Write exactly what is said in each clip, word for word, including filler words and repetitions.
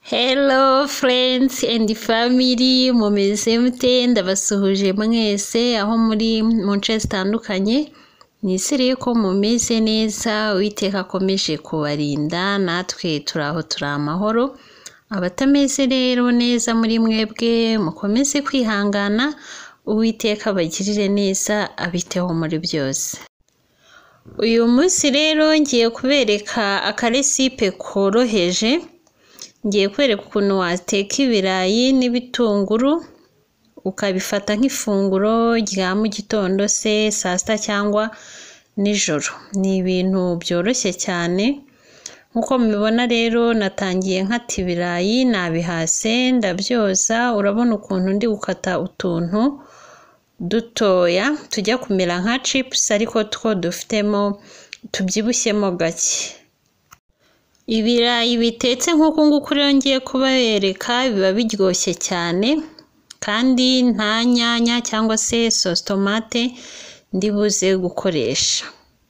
Hello friends and family, mumeze mute? Ndabasuhuje mwese aho muri mu nce zitandukanye. Nisiriye ko mumeze neza, Uwiteka akomeje kubarinda, natwe turaho turi amahoro. Abatameze rero neza muri mwebwe mukomeze kwihangana, Uwiteka abagirire neza, abiteho muri byose. Uyu munsi rero ngiye kubereka akaresipe koroheje. Ngiye kwereka ukuntu wateka ibirayi n'ibitunguru ukabifata nk'ifunguro rya mu gitondo se saa sita cyangwa nijoro. Ni ibintu byoroshye cyane. Nkuko mubibona rero natangiye nkata ibirayi, nabihase ndabyoza. Urabona ukuntu ndi gukata utuntu dutoya tujya kumera nka chips ariko two dufitemo tubyibushyemo gake. Ibirayi bitetse nk'uko nguko rero ngiye kubereka biba biryoshye cyane, kandi nta nyanya cyangwa se sauce tomate ndibuze gukoresha.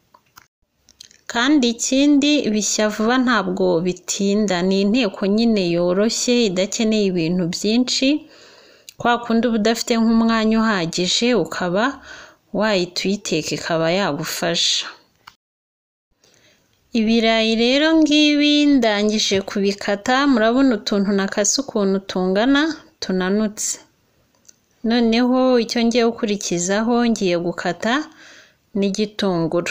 Kandi ikindi bishya vuba ntabwo bitinda, ni inteko nyine yoroshye idakeneye ibintu byinshi. Kwa kundi uba udafite nk'umwanya uhagije ukaba wahita uyiteka ikaba yagufasha. Ibirayi rero ngibi ndangije kubikata, murabona utuntu nakase ukuntu tungana tunanutse. Noneho icyo ngiye gukurikizaho ngiye gukata n'igitunguru.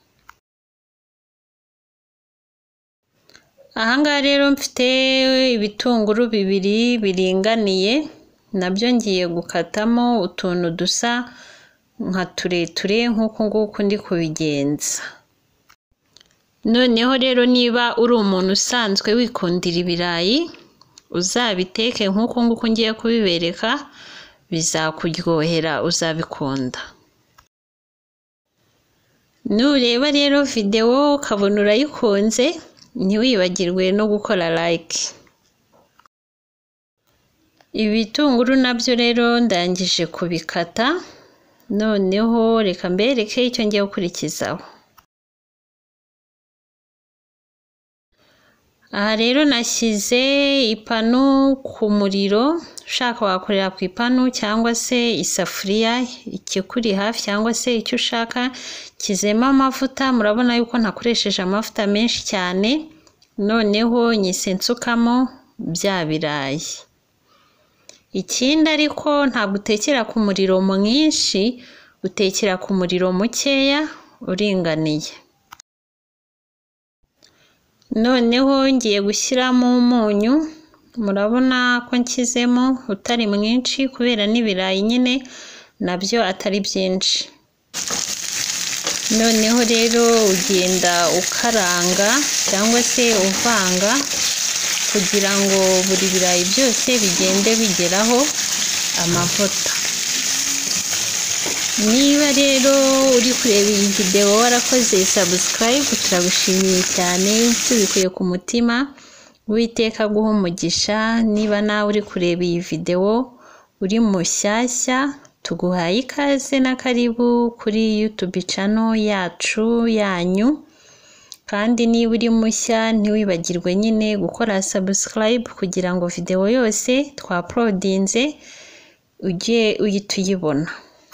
Ahangaha rero mfite ibitunguru bibiri biringaniye, nabyo ngiye gukatamo utuntu dusa nka tureture nk'uko nguko ndi kubigenza. Noneho rero niba uri umuntu usanzwe wikundira ibirayi, uzabiteke nk'uko nguko ngiye kubibereka, bizakuryohera, uzabikunda. Nureba rero video ukabona urayikunze, ntiwibagirwe no gukora like. Ibitunguru nabyo rero ndangije kubikata, noneho reka mbereke icyo ngiye gukurikizaho. Aha rero nashyize ipanu ku muriro, ushaka wakorera ku ipanu cyangwa se isafuriya ikikuri hafi cyangwa se icyo ushaka. Kizemo amavuta, murabona yuko ntakoresheje amavuta menshi cyane. Noneho nyise nsukamo bya birayi. Ikindi ariko ntabwo utekera ku muriro mwinshi, utekera ku muriro mukeya uringaniye. Noneho ngiye gushyiramo umunyu, murabona ko nshyizemo utari mwinshi kubera n'ibirayi nyine nabyo atari byinshi. Noneho rero ugenda ukaranga cyangwa se uvanga kugira ngo buri birayi byose bigende bigeraho amavuta. Niba rero uri kureba iyi video warakoze subscribe, turagushimiye cyane, tubikuye ku mutima. Uwiteka guha umugisha. Niba nawe uri kureba iyi video uri mushyashya, tuguhaye ikaze na karibu kuri YouTube channel yacu yanyu. Kandi niba uri mushya ntiwibagirwe nyine gukora subscribe kugira ngo video yose twa-uploadinze ujye uhita uyibona.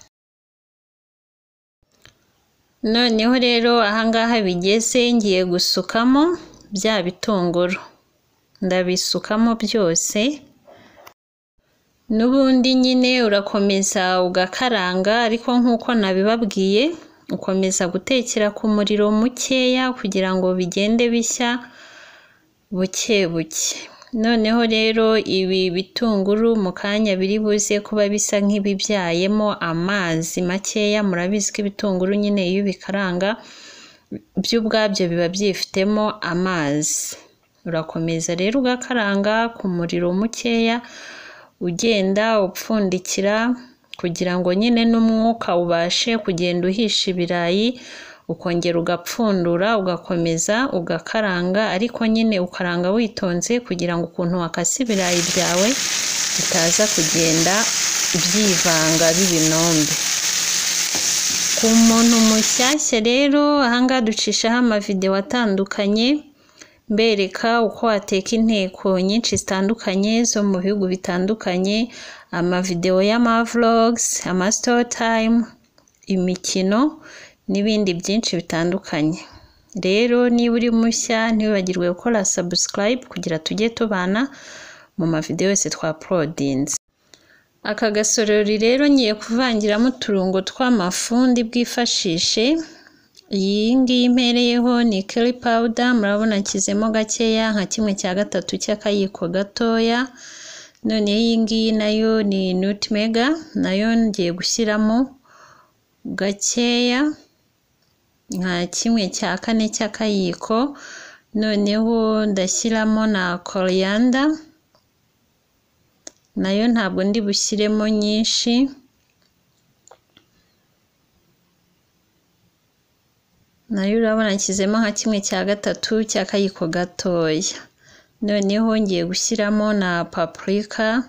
Noneho rero ahangaha bigeze ngiye gusukamo bya bitunguru. Ndabisukamo byose. Nubundi nyine urakomeza ugakaranga, ariko nkuko nabibabwiye ukomeza gutekera ku muriro mukeya kugira ngo bigende bishya buke buke. Noneho rero ibi bitunguru mu kanya biri buze kuba bisa nk'ibibyayemo amazi makeya. Murabizi ko ibitunguru nyine iyo bikaranga byo ubwabyo biba byifitemo amazi. Urakomeza rero ugakaranga ku muriro mukeya, ugenda upfundikira kugira ngo nyine n'umwuka ubashe kugenda uhisha ibirayi. Ukongera ugapfundura ugakomeza ugakaranga, ariko nyine ukaranga witonze kugira ngo ukuntu wakase ibirayi byawe bitaza kugenda byivanga bibinombe. Ku muntu mushyashya rero ahangaha ducishaho amavideo atandukanye, mbereka uko wateka inteko nyinshi zitandukanye zo mu bihugu bitandukanye, amavideo y'ama vlogs, ama story time, imikino n'ibindi byinshi bitandukanye. Rero niba uri mushya ntiwibagirwe gukora subscribe kugira tujye tubana mu mavideo yose twa uploadinze. Aka gasorori rero ngiye kuvangiramo uturungo tw'amafundi bwifashishe. Iyi ngiyi mpereyeho ni curry powder, murabona nshyizemo gakeya nka kimwe cya gatatu cy'akayiko gatoya. None iyi ngiyi nayo ni nutmeg, nayo ngiye gushyiramo gakeya nka kimwe cya kane cy'akayiko. Noneho ndashyiramo na coriander, nayo ntabwo ndi bushyiremo nyinshi. Nayo urabona nshyizemo nka kimwe cya gatatu cy'akayiko gatoya. Noneho ngiye gushyiramo na paprika.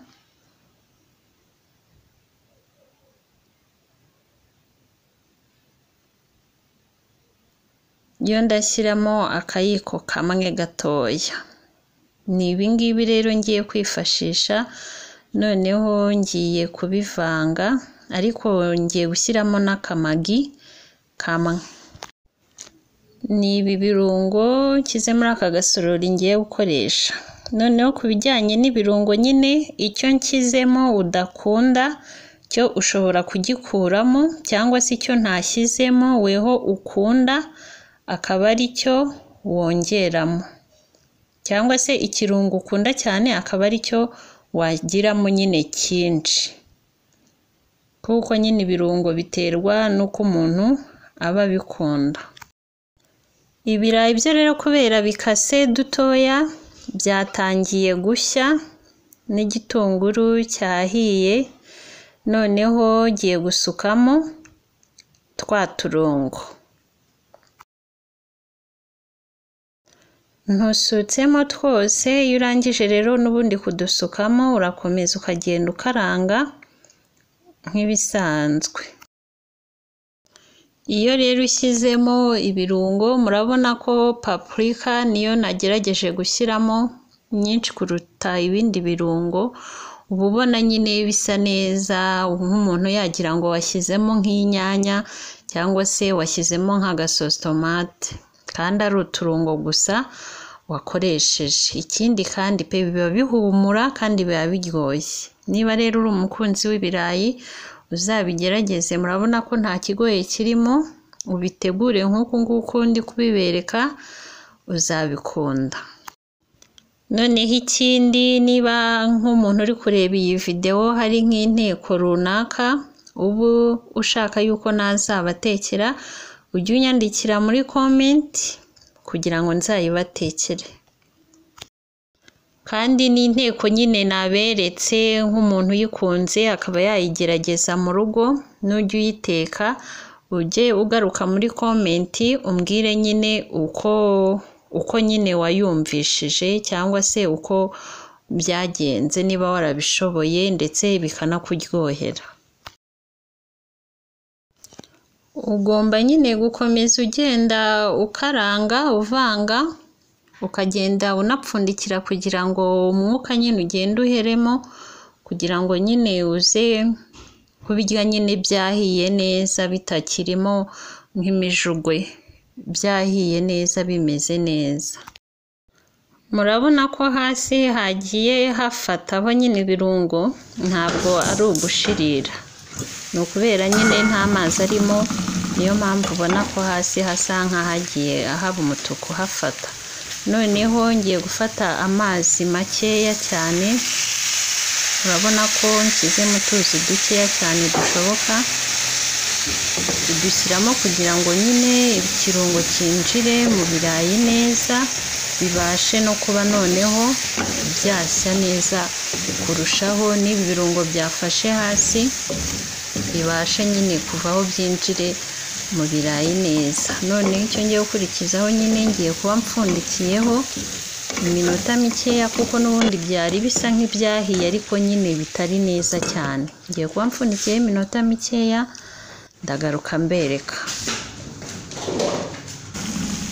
Yo ndashyiramo akayiko kamwe gatoya. Ni ibingibi rero ngiye kwifashisha. Noneho ngiye kubivanga, ariko ngiye gushyiramo n'akamagi kamwe. Ni ibi birungo nshyize muri aka gasorori ngiye gukoresha. Noneho ku bijyanye n'ibirungo nyine, icyo nshyizemo udakunda cyo ushobora kugikuramo, cyangwa se icyo ntashyizemo weho ukunda akaba ari cyo wongeramo, cyangwa se ikirungo ukunda cyane akaba ari cyo wagiramo nyine cyinshi, kuko nyine ibirungo biterwa n'uko umuntu aba abikunda. Ibirayi byo rero kubera bikase dutoya byatangiye gushya n'igitunguru cyahiye. Noneho ngiye gusukamo twa turungo. Ntusutsemo twose, iyo urangije rero n'ubundi kudusukamo urakomeza ukagenda ukaranga nk'ibisanzwe. Iyo rero ushyizemo ibirungo, murabona ko paprika niyo nagerageje gushyiramo nyinshi kuruta ibindi birungo. Uba ubona nyine bisa neza, nk'umuntu yagira ngo washyizemo nk'inyanya cyangwa se washyizemo nk'agasosi tomate, kandi ari uturungo gusa wakoresheje. Ikindi kandi pe biba bihumura kandi biba biryoshye. Niba rero uri umukunzi w'ibirayi uzabigerageze, murabona ko nta kigoye kirimo, ubitegure nk'uku nguku ndi kubibereka uzabikunda. Noneho ikindi, niba nk'umuntu uri kureba iyi video hari nk'inteko runaka ubu ushaka yuko nazabatekera, ujye unyandikira muri comment kugira ngo nzayibatekere. Kandi n'inteko nyine naberetse, nk'umuntu uyikunze akaba yayigerageza mu rugo, nujya uyiteka ujye ugaruka muri comment umbwire nyine uko uko nyine wayumvishije, cyangwa se uko byagenze, niba warabishoboye ndetse bikanakuryohera. Ugomba nyine gukomeza ugenda ukaranga uvanga, ukagenda unapfundikira kugira ngo umwuka nyine ugende uheremo, kugira ngo nyine uze kubirya nyine byahiye neza bitakirimo nk'imijugwe, byahiye neza bimeze neza. Murabona ko hasi hagiye hafataho nyine ibirungo, ntabwo ari ugushirira, ni ukubera nyine nta mazi arimo, niyo mpamvu ubona ko hasi hasa nk'ahagiye ahaba umutuku hafata. Noneho ngiye gufata amazi makeya cyane, urabona ko nshyizemo utuzi dukeya cyane dushoboka, dushyiramo kugira ngo nyine ikirungo cyinjire mu birayi neza, bibashe no kuba noneho byashya neza kurushaho, n'ibi birungo byafashe hasi bibashe nyine kuvaho byinjire mu birayi neza. Noneho icyo ngiye gukurikizaho nyine ngiye kuba mpfundikiyeho iminota mikeya, kuko n'ubundi byari bisa nk'ibyahiye ariko nyine bitari neza cyane. Ngiye kuba mpfundikiyeho iminota mikeya, ndagaruka mbereka.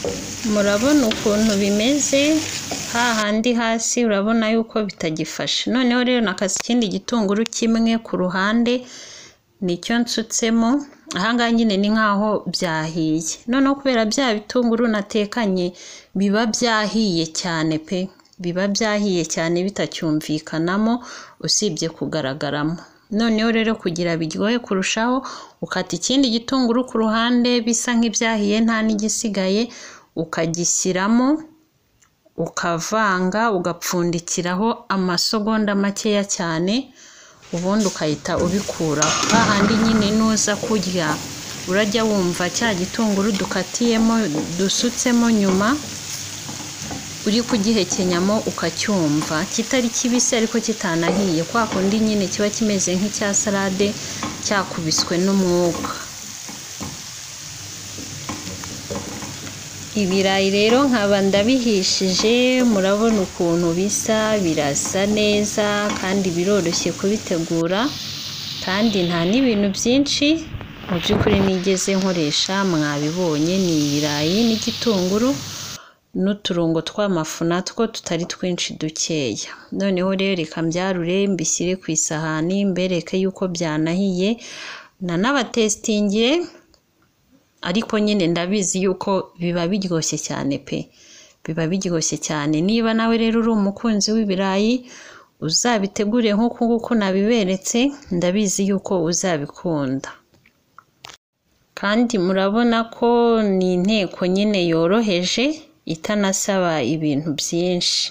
murabona ukuntu bimeze hahandi hasi, urabona yuko bitagifashe. Noneho rero nakaza ikindi gitunguru kimwe ku ruhande nicyo nsutsemo. Ahangaha nyine ni nkaho byahiye. Noneho kubera bya bitunguru natekanye biba byahiye cyane pe, biba byahiye cyane bitacyumvikanamo usibye kugaragaramo. Noneho rero kugira biryohe kurushaho, ukata ikindi gitunguru ku ruhande bisa nk'ibyahiye nta n'igisigaye, ukagishyiramo ukavanga, ugapfundikiraho amasegonda makeya cyane, ubundi ukahita ubikuraho. Hahandi nyine nuza kurya urajya wumva cya gitunguru dukatiyemo dusutsemo nyuma uri kugihekenyamo ukacyumva kitari kibisi ariko kitanahiye, kwa kundi nyine kiba kimeze nk'icya salade cyakubiswe n'umwuka. Ibirayi rero nkaba ndabihishije, murabona ukuntu bisa, birasa neza kandi biroroshye kubitegura, kandi nta n'ibintu byinshi mu by'ukuri nigeze nkoresha. Mwabibonye ni ibirayi n'igitunguru n'uturungo tw'amafu natwo tutari twinshi dukeya. Noneho rero reka mbyarure mbishyire ku isahani mbereke yuko byanahiye, nanabatestingire, ariko nyine ndabizi yuko biba biryoshye cyane pe, biba biryoshye cyane. Niba nawe rero uri umukunzi w'ibirayi uzabitegure nk'uko nguko nabiberetse, ndabizi yuko uzabikunda. Kandi murabona ko ni inteko nyine yoroheje itanasaba ibintu byinshi.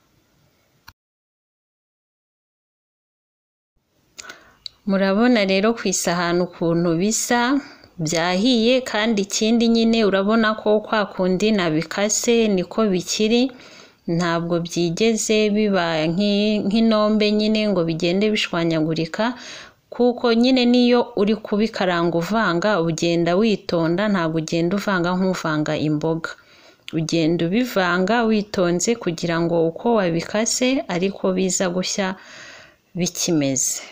Murabona rero ku isahani ukuntu bisa byahiye, kandi ikindi nyine urabona ko kwa kundi nabikase niko bikiri, ntabwo byigeze biba nk'inombe nyine ngo bigende bishwanyagurika, kuko nyine niyo uri kubikaranga uvanga ugenda witonda, ntabwo ugenda uvanga nk'uvanga imboga, ugenda ubivanga witonze kugira ngo uko wabikase ariko biza gushya bikimeze.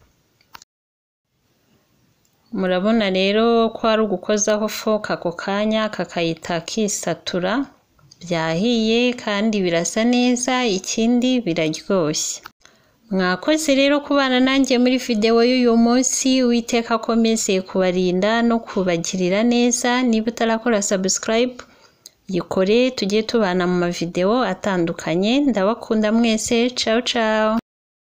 Murabona rero ko ari ugukozaho foka ako kanya kakayita kisatura, byahiye kandi birasa neza, ikindi biraryoshye. Mwakoze rero kubana nanjye muri video y'uyu munsi. Uwiteka akomeze kubarinda no kubagirira neza. Niba utarakora subscribe yikore, tujye tubana mu mavideo atandukanye. Ndabakunda mwese, ciao ciao.